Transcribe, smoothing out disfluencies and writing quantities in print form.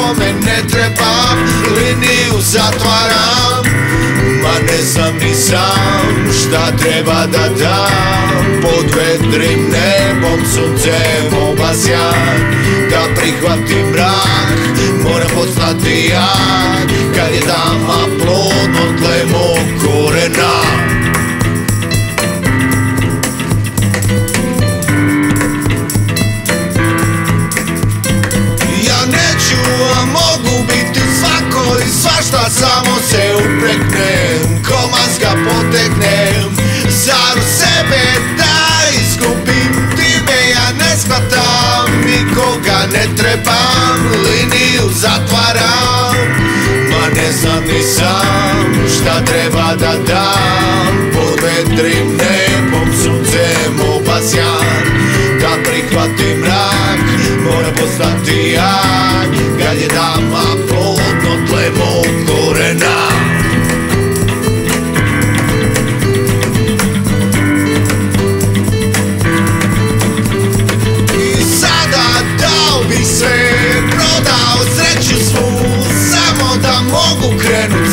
nikome ne trebam, liniju zatvaram. Ma ne znam ni sam šta treba da dam. Pod vedrim nebom, suncem obasjan, da prihvatim mrak, moram postati jak. Kad je dama plodno tle mog korena. Ja neću, a mogu biti svako i svašta, samo se upreknem, ko maska poteknem. Zar u sebe da izgubim, time ja ne shvatam, nikoga ne trebam, liniju zatvaram. Ma ne znam ni sam šta treba da dam. Pod vedrim nebom, suncem obasjan, da prihvatim mrak, moram postati jak. Kad je dama plodno tle mog korena. I sada dao bih sve, prodao sreću svu, samo da mogu krenuti